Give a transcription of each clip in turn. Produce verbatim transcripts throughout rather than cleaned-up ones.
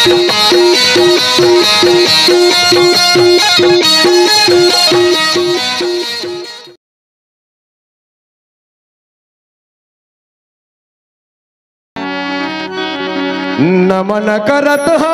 नमन करत हो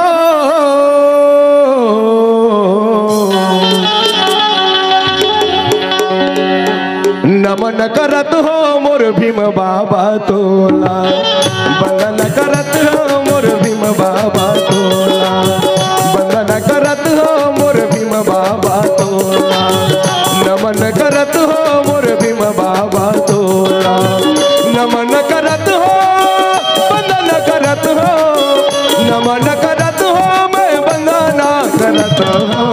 नमन करत हो मोर भीम बाबा तोला, बंदन करत हो मोर भीम बाबा तोला, बंदन करत हो मोर भीम बाबा तोला, नमन करत हो मोर भीम बाबा तोला, नमन करत हो बंदन करत हो, नमन करत हो मैं बंदना करत हो,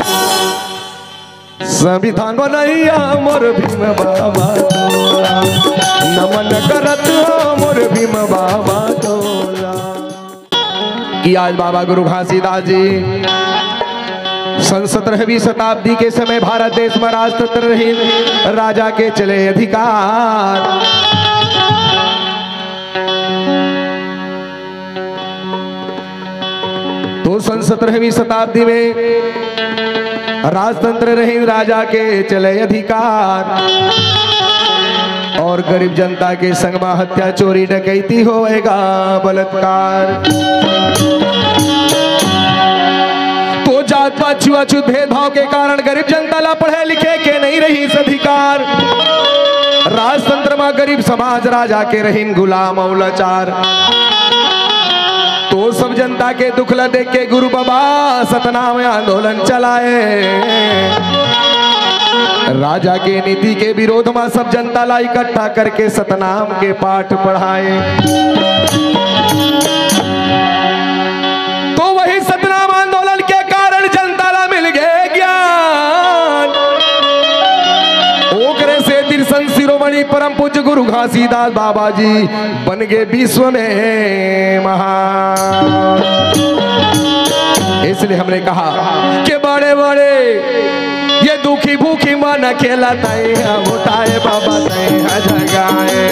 संविधान बनैया मोर भीम बाबा तोला, नमन करत हो मोर भीम बाबा तोला। कि आज बाबा गुरु घासीदास जी सन सत्रहवीं शताब्दी के समय भारत देश में राजतंत्र रही, राजा के चले अधिकार। तो सन सत्रहवीं शताब्दी में राजतंत्र रही, राजा के चले अधिकार, और गरीब जनता के संग में हत्या चोरी डकैती होएगा बलात्कार। तो जात पात छुआछूत भेदभाव के कारण गरीब जनता ला पढ़े लिखे के नहीं रही इस अधिकार। राजतंत्र में गरीब समाज राजा के रहीन गुलाम और लाचार। तो सब जनता के दुखला देख के गुरु बाबा सतनाम आंदोलन चलाए, राजा के नीति के विरोध में सब जनता ला इकट्ठा करके सतनाम के पाठ पढ़ाए। तो वही सतनाम आंदोलन के कारण जनता ला मिल गए ज्ञान, ओकरे से तिरसन शिरोमणि परम पूज्य गुरु घासीदास बाबा जी बन गए विश्व में महान। इसलिए हमने कहा कि बड़े बड़े ये दुखी भूखी मन खेलता है, उठाए बाबा जगाए,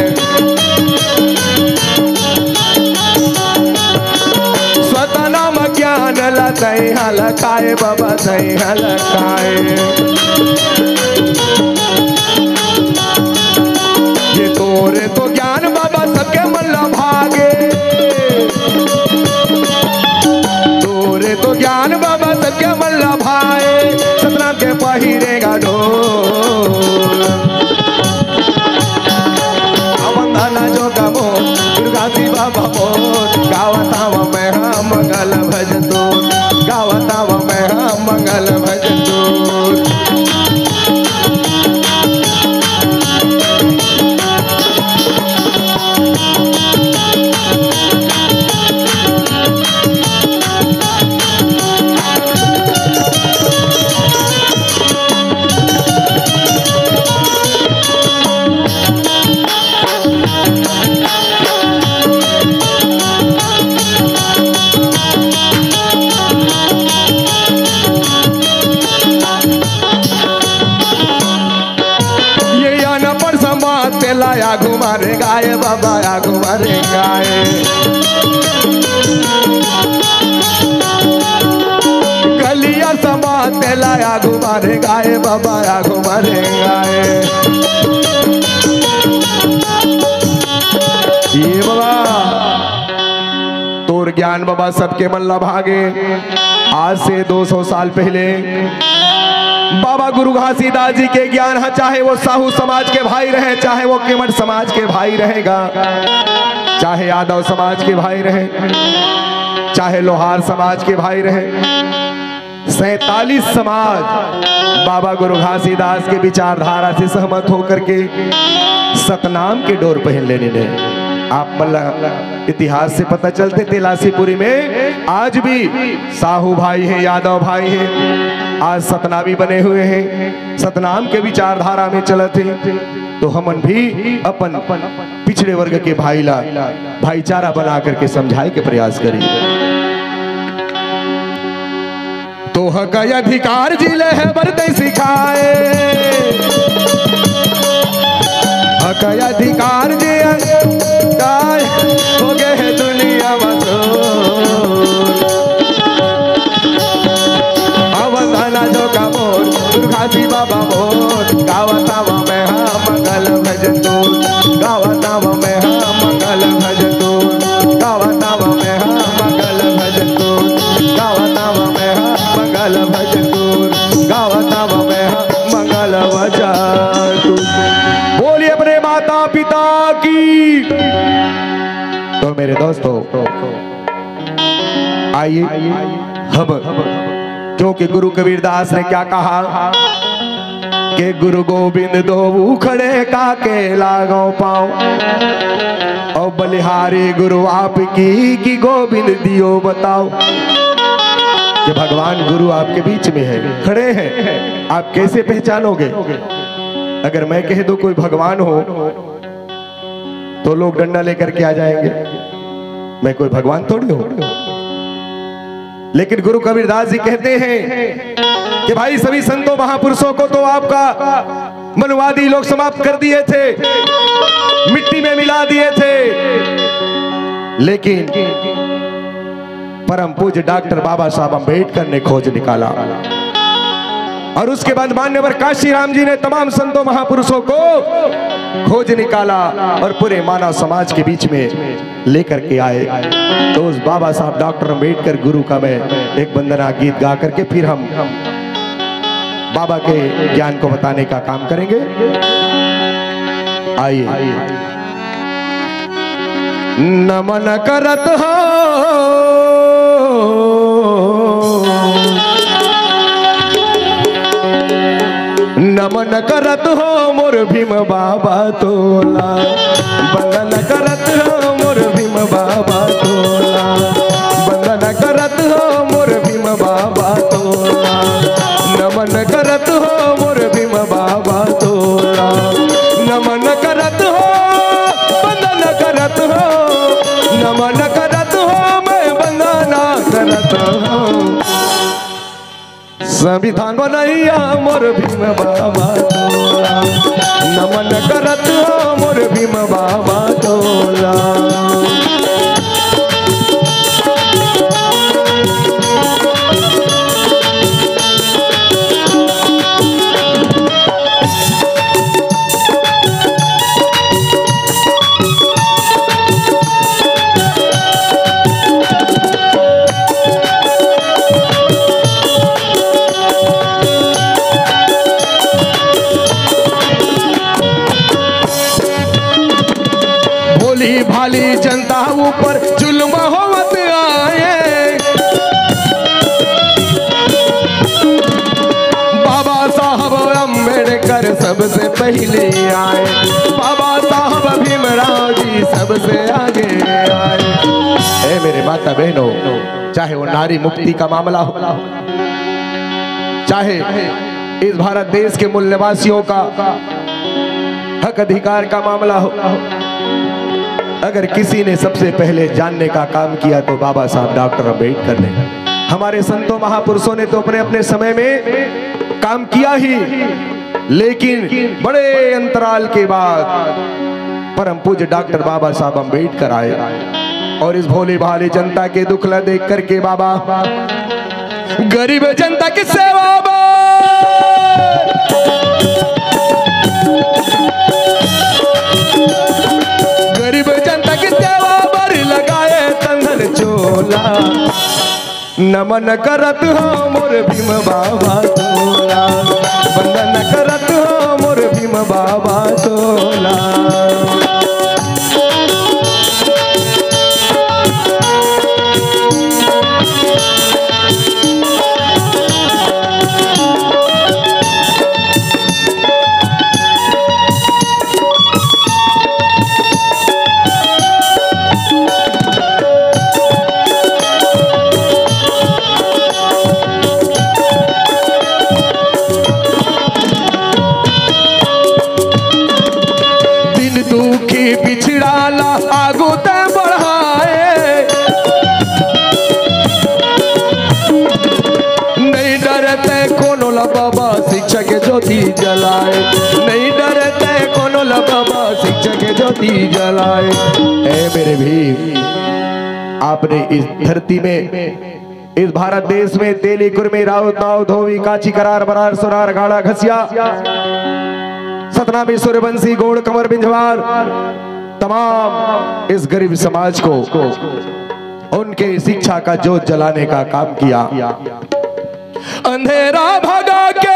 स्वतः नाम ज्ञान लताए हलकाए बाबा सही हलकाए। ये तोरे तो ज्ञान बाबा सबके मन भागे, तोरे तो ज्ञान बाबा सबके मन भाए, सतनाम के पहिरेगा ढोल वंदना जो गमो दुर्गा सी बाबा मोर, गावताव मैं हम मंगल भजतो, गावताव मैं हम मंगल भजतो। लाया घुमारे गाए बाबा या घुमारे गाए, गलिया समाते लाया घुमारे गाए बाबा या घुमारे गाए। ये बाबा तोर ज्ञान बाबा सबके मन ला भागे। आज से दो सौ साल पहले बाबा गुरु घासीदास जी के ज्ञान है, चाहे वो साहू समाज के भाई रहे, चाहे वो केमट समाज के भाई रहेगा, चाहे यादव समाज के भाई रहे, चाहे लोहार समाज के भाई रहे, सैतालीस समाज बाबा गुरु घासीदास के विचारधारा से सहमत होकर के सतनाम के डोर पहन लेने लगे। आप मतलब इतिहास से पता चलते तेलासीपुरी में आज भी साहू भाई हैं, यादव भाई हैं, आज सतनामी बने हुए हैं, सतनाम के विचारधारा में चलते। तो हमन भी अपन पिछड़े वर्ग के भाई ला भाईचारा बना करके समझाए के प्रयास करें। तो हक अधिकार जिले है बरते सिखाए, हक अधिकार जी हो गए है दुनिया में, भी बाबा मोर गावतावा में हाँ मंगल भजन तोर गावतावा में हाँ मंगल भजन तोर गावतावा में हाँ मंगल भजन तोर गावतावा में हाँ मंगल भजन तोर गावतावा में हाँ मंगल भजन तोर। बोलिए अपने माता पिता की। तो मेरे दोस्तों आइए हम, क्योंकि गुरु कबीरदास ने क्या कहा कि गुरु गोविंद दो खड़े काके लागो पाओ और बलिहारी गुरु आपकी की गोविंद दियो बताओ। कि भगवान गुरु आपके बीच में है, खड़े हैं, आप कैसे पहचानोगे? अगर मैं कह दूं कोई भगवान हो तो लोग डंडा लेकर के आ जाएंगे, मैं कोई भगवान थोड़ी हूं। लेकिन गुरु कबीरदास जी कहते हैं कि भाई सभी संतों महापुरुषों को तो आपका मनवादी लोग समाप्त कर दिए थे, मिट्टी में मिला दिए थे, लेकिन परम पूज्य डॉक्टर बाबा साहब अम्बेडकर ने खोज निकाला और उसके बाद मान्यवर काशीराम जी ने तमाम संतों महापुरुषों को खोज निकाला और पूरे मानव समाज के बीच में लेकर के आए। तो उस बाबा साहब डॉक्टर अम्बेडकर गुरु का मैं एक वंदना गीत गा करके फिर हम बाबा के ज्ञान को बताने का काम करेंगे। आइए। नमन करत हो नमन करत हो मोर भीम बाबा तोला, वंदन करत हो मोर भीम बाबा तोला, वंदन करत हो मोर भीम बाबा तोला, नमन करत हो मोर भीम बाबा तोला, नमन करत हो वंदन करत हो, नमन करत हो मैं वंदना करत हो, संविधान बनैया मोर भीम बाबा तोला, नमन करत हो मोर भीम बाबा तोला। भाली जनता ऊपर जुल्म होवत आए, बाबा साहब अम्बेडकर सबसे पहले आए, बाबा साहब भीमराव जी सबसे आगे आए। ए मेरे माता बहनों, चाहे वो नारी मुक्ति का मामला हो, चाहे इस भारत देश के मूल निवासियों का हक अधिकार का मामला हो, अगर किसी ने सबसे पहले जानने का काम किया तो बाबा साहब डॉक्टर अम्बेडकर ने। हमारे संतों महापुरुषों ने तो अपने अपने समय में काम किया ही, लेकिन बड़े अंतराल के बाद परम पूज्य डॉक्टर बाबा साहब अम्बेडकर आए और इस भोली भाली जनता के दुखला देख करके बाबा गरीब जनता की सेवा गरीब जनता की सेवा पर लगाए तंगन चोला, नमन करत हो मोर भीम बाबा तोला, वंदन करत हो मोर भीम बाबा तोला। पिछड़ाला आगू ते बढ़ाए, नहीं डरते कोनो ला बाबा शिक्षा के ज्योति जलाए, नहीं डरते कोनो ला बाबा शिक्षा के ज्योति जलाए। ऐ मेरे भी, आपने इस धरती में इस भारत देश में तेली, कुर्मी, राउत, नाव, धोबी, काची, करार, बरार, सोनार, गाड़ा, घसिया, सतनामी, सूर्यवंशी, गोड़, कमर, बिंझवार, तमाम इस गरीब समाज को उनके शिक्षा का जोत जलाने का काम किया। अंधेरा भगा के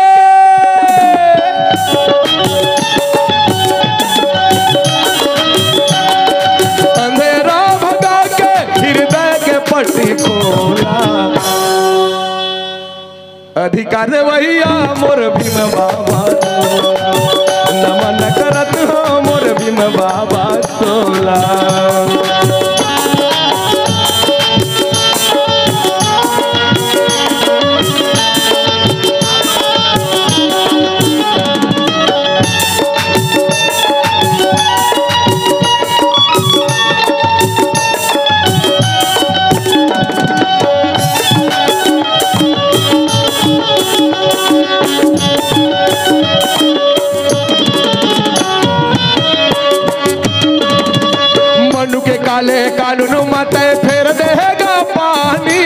अंधेरा भगा के हृदय के पट्टी खोला, अधिकार वहिया मोर भीम बाबा, नमन करत हो मोर भीम बाबा तोला। काले कानून मत फेर देगा पानी,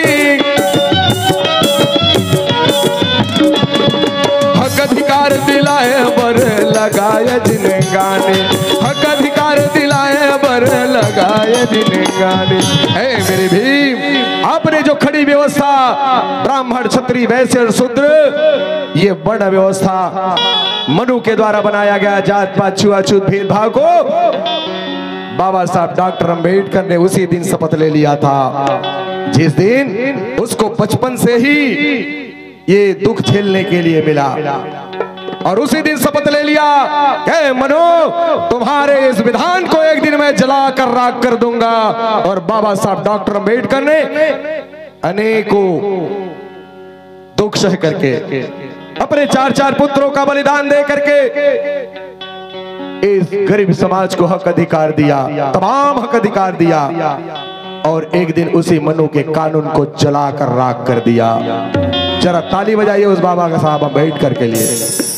हक अधिकार दिलाए बर लगाए जिनगाने, हक अधिकार दिलाए बर लगाए जिनगाने। हे मेरे भीम, आपने जो खड़ी व्यवस्था ब्राह्मण, क्षत्रिय, वैश्य और शूद्र, ये वर्ण व्यवस्था मनु के द्वारा बनाया गया जात पात छुआछूत भेदभाव को बाबा साहब डॉक्टर अंबेडकर ने उसी दिन शपथ ले लिया था जिस दिन उसको बचपन से ही ये दुख झेलने के लिए मिला, और उसी दिन शपथ ले लिया कि मनो तुम्हारे इस विधान को एक दिन मैं जला कर राख कर दूंगा। और बाबा साहब डॉक्टर अंबेडकर ने अनेकों दुख सह करके अपने चार चार पुत्रों का बलिदान दे करके इस गरीब समाज को हक अधिकार दिया, तमाम हक अधिकार दिया, और एक दिन उसी मनु के कानून को जलाकर राख कर दिया। जरा ताली बजाइए उस बाबा का साहब अम्बेडकर के लिए।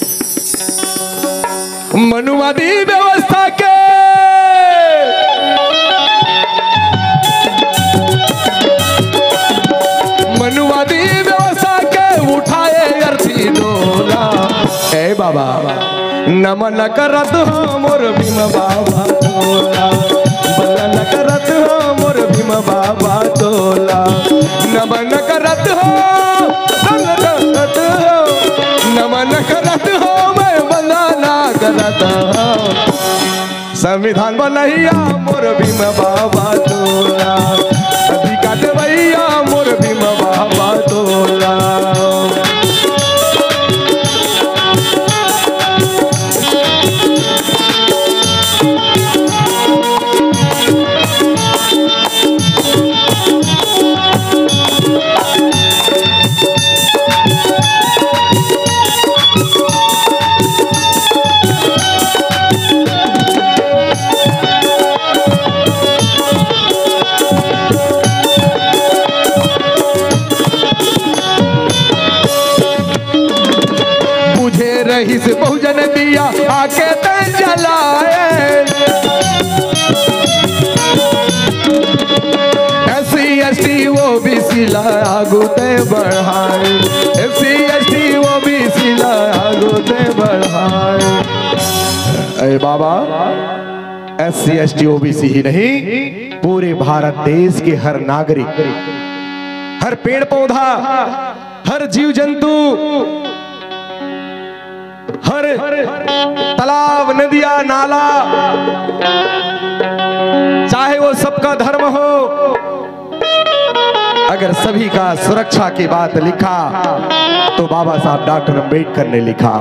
मनुवादी व्यवस्था के मनुवादी व्यवस्था के उठाए अर्थी डोला, ए बाबा नमन करत हो मोर भीम बाबा तोला, बलन करत हो मोर भीम बाबा तोला, नमन करत हो करत हो नमन करत हो मैं बंदना करत हो, संविधान बनैया मोर भीम बाबा तोला, अधिकार भैया मोर भीम बाबा तोला। रईस बहुजन दिया आके ते जलाए, एससी एसटी वो भी सिला आगू ते बढ़ाए, एससी एसटी वो भी सिला आगू ते बढ़ाए। अरे बाबा, एससी एसटी ओबीसी ही नहीं, पूरे भारत देश के हर नागरिक, हर पेड़ पौधा, हर जीव जंतु, हर तालाब, नदियां, नाला, चाहे वो सबका धर्म हो, अगर सभी का सुरक्षा की बात लिखा तो बाबा साहब डॉक्टर अंबेडकर ने लिखा।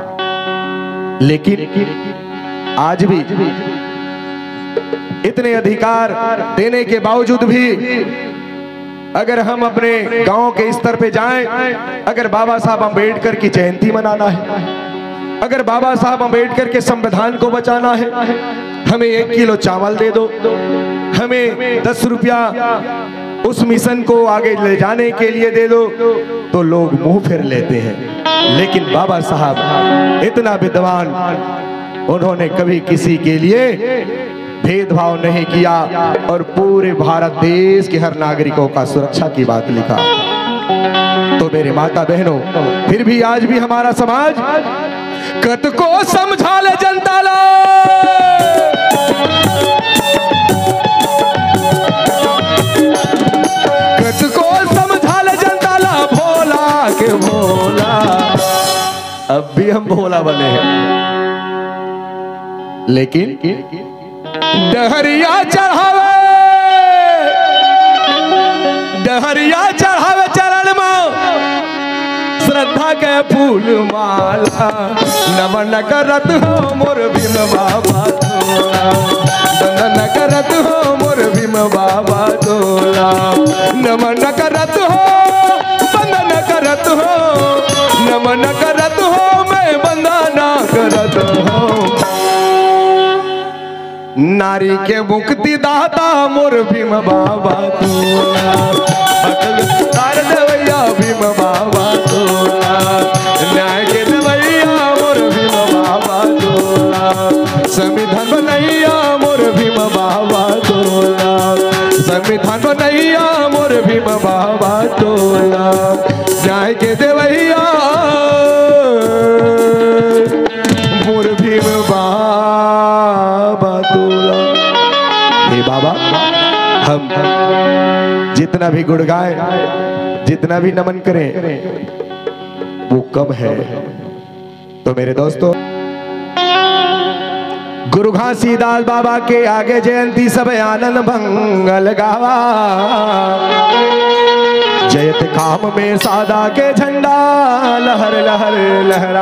लेकिन आज भी इतने अधिकार देने के बावजूद भी अगर हम अपने गांव के स्तर पे जाएं, अगर बाबा साहब अंबेडकर की जयंती मनाना है, अगर बाबा साहब अंबेडकर के संविधान को बचाना है, हमें एक किलो चावल दे दो, हमें दस रुपया उस मिशन को आगे ले जाने के लिए दे दो, तो लोग मुंह फेर लेते हैं। लेकिन बाबा साहब इतना विद्वान, उन्होंने कभी किसी के लिए भेदभाव नहीं किया और पूरे भारत देश के हर नागरिकों का सुरक्षा की बात लिखा। तो मेरे माता बहनों, फिर भी आज भी हमारा समाज कत को समझा ले जनता ला, कत को समझा ले जनता ला, भोला के भोला। अब भी हम भोला बने हैं, लेकिन डहरिया चढ़ावे, डहरिया चढ़ावे चरण में श्रद्धा के फूल माला, नमन करत हो मोर भीम बाबा तोला, नमन करत हो मोर भीम बाबा तोला, नमन करत हो, वंदन करत हो, नमन करत हो, मैं वंदना करत हो। नारी के मुक्ति दाता मोर भीम बाबा तोला, तार देवैया भीम बाबा तोला, न्याय के देवैया मोर भीम बाबा तोला, संविधान बनैया मोर भीम बाबा तोला, संविधान बनैया मोर भीम बाबा तोला, न्याय के देवैया मोर भीम बाबा तोला। हे बाबा, हम जितना भी गुण गाए, जितना भी नमन करें, वो कम है। तो मेरे दोस्तों, गुरु घासीदास बाबा के आगे जयंती सब आनंद मंगल गावा, जयत काम में सादा के झंडा लहर लहर लहरा।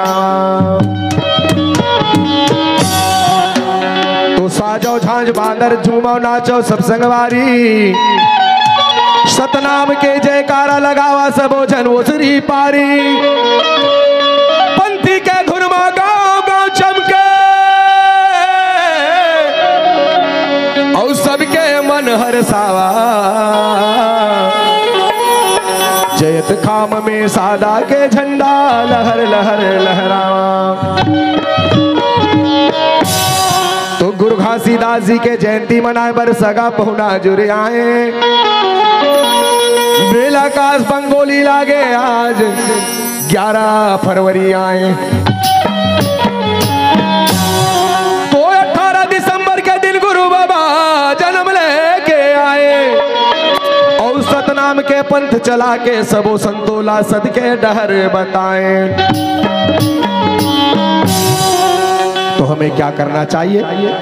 तो साजो झांझ बांदर झूमो नाचो सब संगवारी, सतनाम के जयकारा लगावा सबो जन ओसरी पारी, पंथी के धुरमा गाँव गाँव चमके, और सबके मन हर्षावा, जयत खाम में सादा के झंडा लहर लहर लहरावा। तो गुरु घासीदास जी के जयंती मनाए बर सगा पहुना जुरे आए, बेलाकाश बंगोली लागे आज ग्यारह फरवरी आए। तो अठारह दिसंबर के दिन गुरु बाबा जन्म लेके आए, और सतनाम के पंथ चला के सबो संतोला सद के डहर बताए। तो हमें क्या करना चाहिए?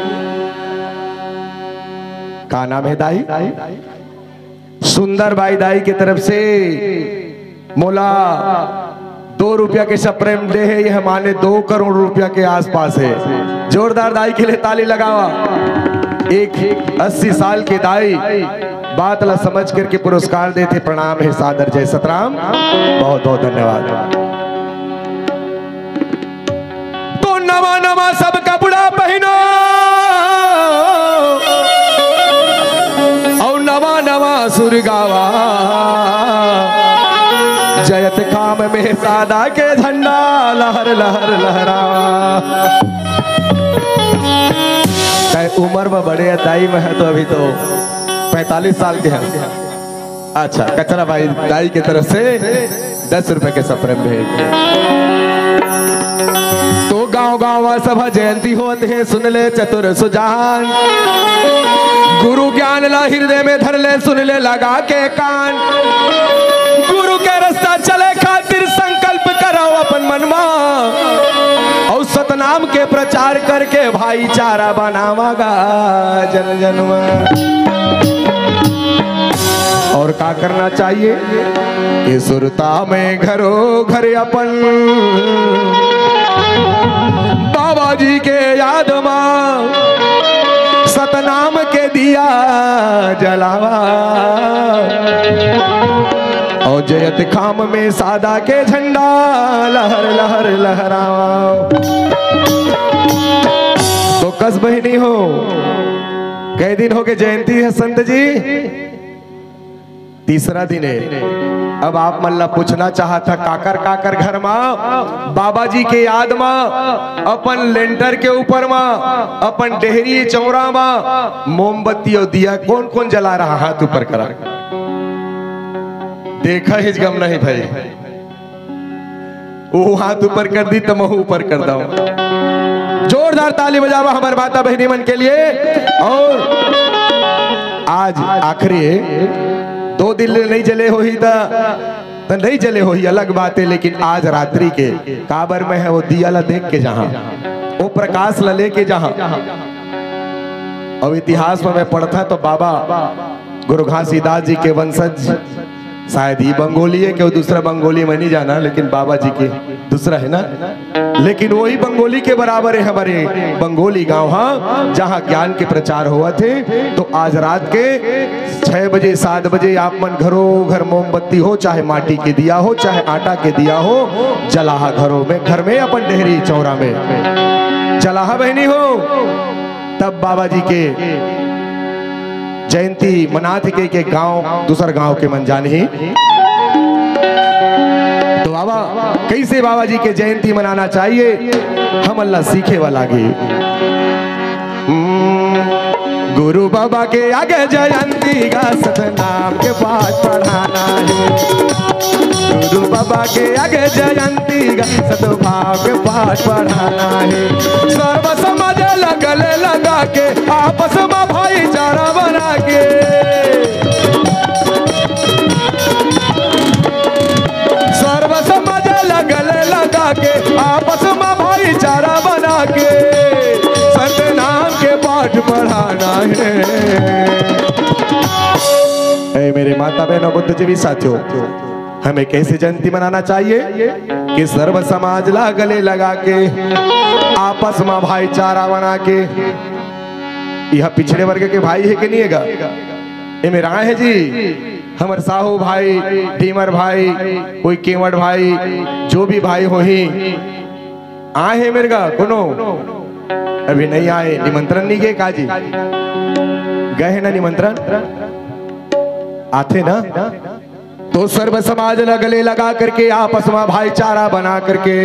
का नाम है दाई? सुंदर बाई दाई की तरफ से मोला दो रुपया के सप्रेम दे है, यह माने दो करोड़ रुपया के आसपास है। जोरदार दाई के लिए ताली लगावा। एक अस्सी साल के दाई बात ला समझ करके पुरस्कार देते। प्रणाम है सादर जय सतराम, बहुत बहुत धन्यवाद। तो नवा नवा सब कपड़ा पहनो, और नवा नवा सुर गावा, जयत काम में सादा के झंडा लहर लहर लहरा। उम्र में बड़े दाई में है तो अभी तो पैतालीस साल के हैं। अच्छा, कचरा भाई दाई की तरफ से दस रुपए के सप्रेम भेज। तो गांव गांव सभा जयंती होते हैं, सुन ले चतुर सुजान, गुरु ज्ञान ला हृदय में धर ले, सुन ले लगा के कान। गुरु के रास्ता चले खातिर संकल्प करो अपन मनमा, और सतनाम के प्रचार करके भाईचारा बनावागा जन जन्म। और क्या करना चाहिए? ये सुरता में घरों घर अपन बाबा जी के याद में सतनाम के दिया जलावा, और जयत खाम में सादा के झंडा लहर लहर लहरावा। तो कस बहिनी हो, कई दिन हो गए जयंती है संत जी, तीसरा दिन है। अब आप मल्ला पूछना चाहता काकर काकर घर में बाबा जी के याद में अपन लेंटर के ऊपर में अपन डेहरी चौरा में मोमबत्ती और दिया कौन कौन जला रहा? हाथ ऊपर करा। देखा ही गम नहीं भाई, वो हाथ ऊपर कर दी तो महू ऊपर कर दो। जोरदार ताली बजावा हमारे माता बहनी मन के लिए। और आज आखिरी दो दिन नहीं जले हो ही तो नहीं जले हो ही अलग बात है, लेकिन आज रात्रि के काबर में है वो दिया ला देख के जहां वो प्रकाश ला लेके जहां। और इतिहास में मैं पढ़ता तो बाबा गुरु घासीदास जी के वंशज शायद ही बंगोली है कि दूसरा बंगोली में नहीं जाना, लेकिन बाबा जी के दूसरा है ना, लेकिन वही बंगोली के बराबर है हमारे बंगोली गांव, हाँ, जहां ज्ञान के प्रचार हुआ थे। तो आज रात के छह बजे सात बजे आप मन घरों घर मोमबत्ती हो, चाहे माटी के दिया हो, चाहे आटा के दिया हो, जलाहा घरों में, घर में अपन डेहरी चौरा में जलाहा बहनी हो। तब बाबा जी के जयंती मनाते के, के गांव दूसर गांव के मन जाने ही। तो बाबा कैसे बाबा जी के जयंती मनाना चाहिए हम अल्लाह सीखे वाला गे। गुरु बाबा के आगे जयंती का सतनाम के पाठ पढ़ाना है। गुरु बाबा के आगे जयंती का सतभाव के पाठ पढ़ाना है। सर्व समाज गले लगा के आपस में भाईचारा बना के, सर्व समाज गले लगा के आपस में भाईचारा बना के सतनाम के पाठ पढ़ाना है। ए मेरे माता बहनों बुद्धिजीवी साथियों, हमें कैसे जयंती मनाना चाहिए कि सर्व समाज ला गले लगा के आपस में भाईचारा बना के। यह पिछड़े वर्ग के भाई है कि नहीं हैगा? ये मेरा है जी, हमारे साहू भाई, टीमर भाई, कोई केवट भाई, जो भी भाई हो ही आए हैं मेरे का कोनो अभी नहीं आए, निमंत्रण नहीं गए काजी गए हैं ना निमंत्रण आते ना। तो सर्व समाज गले लगा करके आपस में भाईचारा बना करके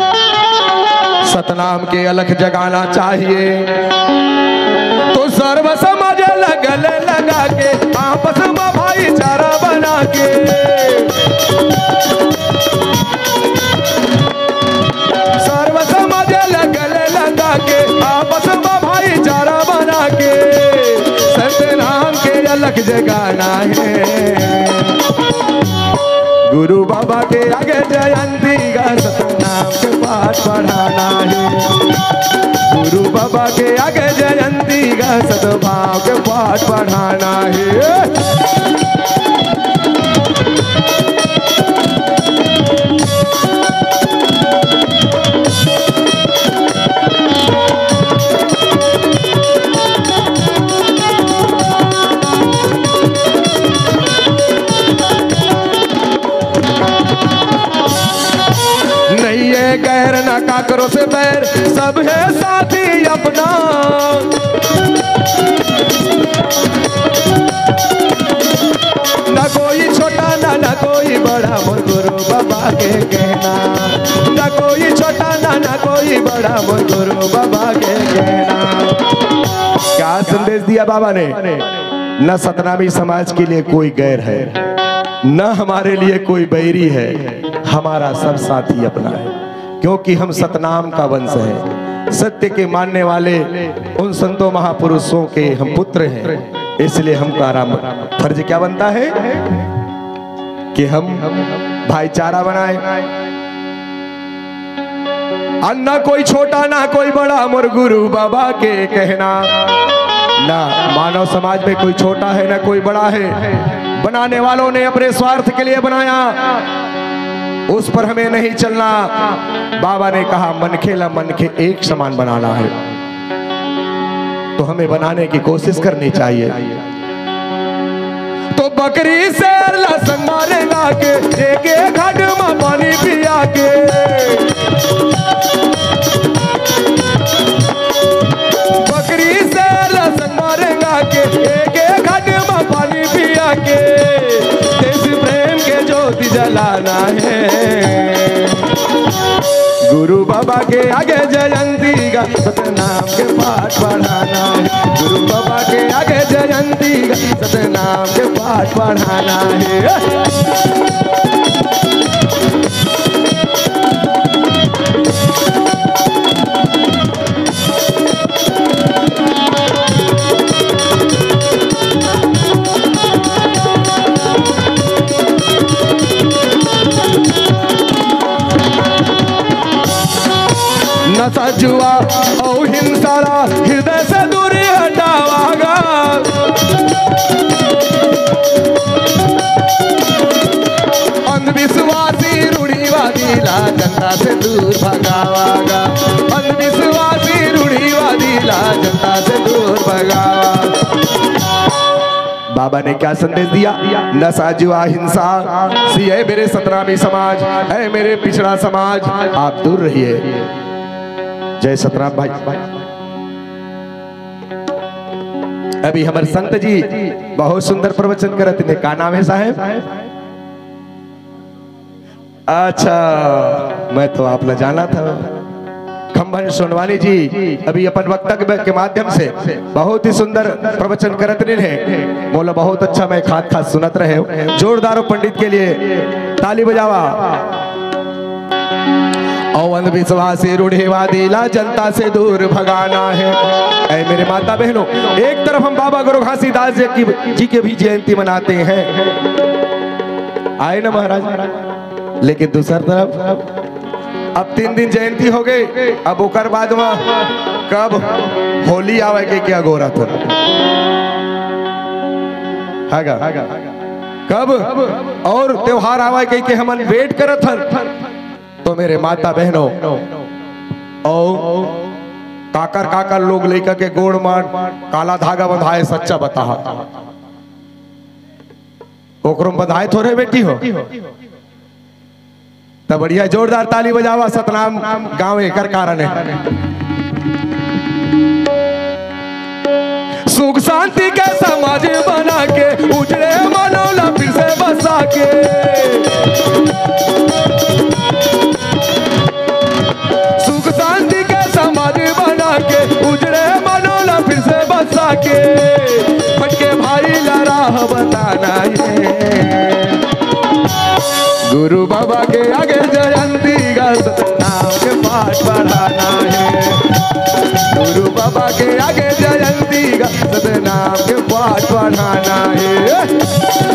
सतनाम के अलख जगाना चाहिए। तो सर्व समाज गले लगा के आपस में भाईचारा बना के सर्व समाज गले लगा के आपस में भाईचारा बना के सतनाम के अलख जगाना है। गुरु बाबा के आगे जयंती का सतनाम के पाठ पढ़ाना है। गुरु बाबा के आगे जयंती का सद्भाव के पाठ पढ़ाना है। गैर ना काकरों से बैर, सब है साथी अपना। ना कोई छोटा ना ना कोई बड़ा, मोर गुरु बाबा के कहना। ना कोई छोटा ना ना कोई बड़ा, मोर गुरु बाबा के कहना। क्या संदेश दिया बाबा ने? न सतनामी समाज के लिए कोई गैर है, न हमारे लिए कोई बैरी है, हमारा सब साथी अपना है, क्योंकि हम सतनाम का वंश है, सत्य के मानने वाले उन संतों महापुरुषों के हम पुत्र हैं। इसलिए हमारा फर्ज क्या बनता है कि हम भाईचारा बनाए। अन्ना कोई छोटा ना कोई बड़ा, मोर गुरु बाबा के कहना। ना मानव समाज में कोई छोटा है ना कोई बड़ा है, बनाने वालों ने अपने स्वार्थ के लिए बनाया, उस पर हमें नहीं चलना। बाबा ने कहा मनखे ला मनखे एक समान बनाना है, तो हमें बनाने की कोशिश करनी चाहिए। तो बकरी शेर ला संग मारेगा के, एक एक घाट में पानी पिया के। बकरी शेर ला संग मारेगा के, एक एक घाट में पानी पिया के। देश प्रेम के ज्योति जलाना है। गुरु बाबा के आगे जयंती का सतनाम के पाठ पढ़ाना है। गुरु बाबा के आगे जयंती का सतनाम के पाठ पढ़ाना है। नशा जुआ और हिंसा हृदय से दूरी हटावागा। अंधविश्वासी रूढ़िवादी ला जनता से दूर भगावागा। अंधविश्वासी रूढ़िवादी ला जनता से दूर भगावा। बाबा ने क्या संदेश दिया? नशा जुआ हिंसा सी है मेरे सतनामी समाज, है मेरे पिछड़ा समाज, आप दूर रहिए। जय सतराम भाई। अभी हमारे संत जी बहुत सुंदर प्रवचन करते थे। का नाम है साहेब? अच्छा, मैं तो आप न जाना था। खंभन सोनवानी जी अभी अपन वक्तव्य के माध्यम से बहुत ही सुंदर प्रवचन करते हैं। बोला बहुत अच्छा, मैं खाद खाद सुनत रहे। जोरदार पंडित के लिए ताली बजावा। अंधविश्वासी रूढ़िवादी ला जनता से दूर भगाना है। ऐ मेरे माता बहनों, एक तरफ हम बाबा गुरु घासीदास जी की जी के भी जयंती मनाते हैं, आए ना महाराज, लेकिन दूसरी तरफ अब तीन दिन जयंती हो गई, अब ओकर बाद में कब होली आवे के क्या गोरा था हागा कब और त्योहार आवे के के हमन वेट करत हन। तो मेरे माता बहनों और काकर काकर लोग लेकर के गोड़ मार काला धागा बंधाए सच्चा बता ओकरो बंधाए थोड़े बेटी हो तब बढ़िया जोरदार ताली बजावा। सतनाम गांव एकर कारण है। सुख शांति के समाज बना के उजड़े मनौला फिर से बसा के। सुख शांति के समाज बना के उजड़े मनौला फिर से बसा के। फटके भाई ला राह बताना है। गुरु बाबा के आगे जयंती का सतनाम के पाठ पढ़ाना है। गुरु बाबा के आगे जयंती का सतनाम के पाठ पढ़ाना है।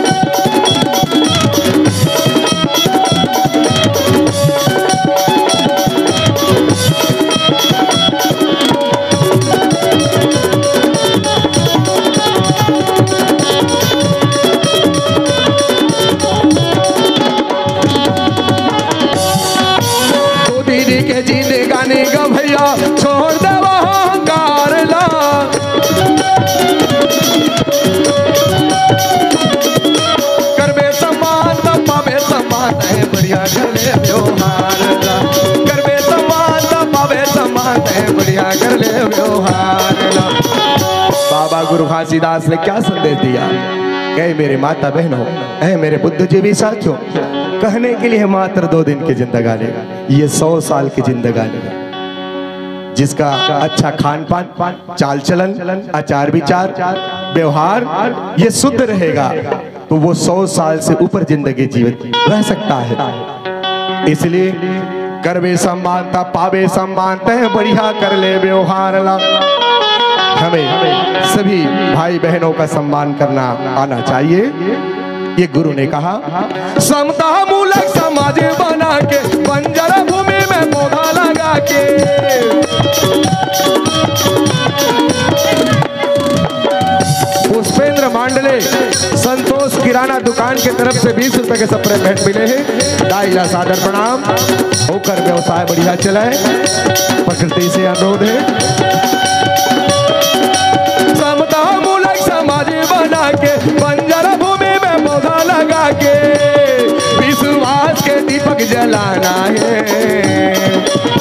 के जीने गाने का भैया छोड़ दे अहंकार ला। करबे सम्मान तब पावे सम्मान है बढ़िया कर ले व्यवहार ला। करबे सम्मान तब पावे सम्मान है बढ़िया कर ले व्यवहार ला। बाबा गुरु घासीदास ने क्या संदेश दिया? कहे मेरे माता बहनों, ऐ मेरे बुद्धिजीवी साथियों, कहने के लिए मात्र दो दिन की जिंदगानी, ये सौ साल की जिंदगानी है। जिसका अच्छा खान पान, चाल चलन, आचार विचार, व्यवहार ये शुद्ध रहेगा तो वो सौ साल से ऊपर जिंदगी जीवित रह सकता है। इसलिए करवे सम्मानता पावे सम्मानता है बढ़िया कर ले व्यवहार ला। हमें सभी भाई बहनों का सम्मान करना आना चाहिए। ये गुरु ने कहा समता मूलक समाज बना के बंजर भूमि में पौधा लगा के। पुष्पेंद्र मांडले संतोष किराना दुकान के तरफ से बीस रुपए के स्प्रे भेंट मिले हैं। दाइला सादर प्रणाम होकर व्यवसाय बढ़िया चलाए, प्रकृति से अनुरोध है। समता मूलक समाज बना के बंजर भूमि में पौधा लगा के विश्वास के दीपक जलाना है।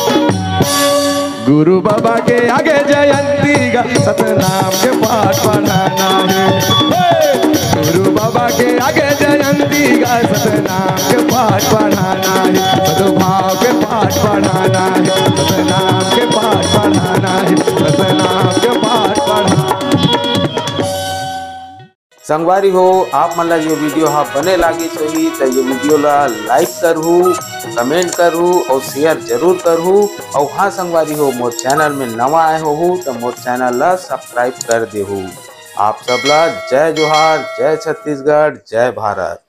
गुरु बाबा के आगे जयंती का सतनाम के पाठ पढ़ाना है। गुरु बाबा के आगे जयंती का सतनाम के पाठ पढ़ाना है, सद्भाव के पाठ पढ़ाना है, सतनाम के पाठ पढ़ाना है, सतनाम के पाठ पढ़ाना। संगवारी हो आप मन ला ये वीडियो हा बने लागी सही तो ये वीडियो ला लाइक करहू, कमेंट करहू और शेयर जरूर करहू। और हाँ संगवारी हो मोर चैनल में नवा आए हो तो मोर चैनल ला सब्सक्राइब कर देहू। आप सब ला जय जोहार, जय छत्तीसगढ़, जय भारत।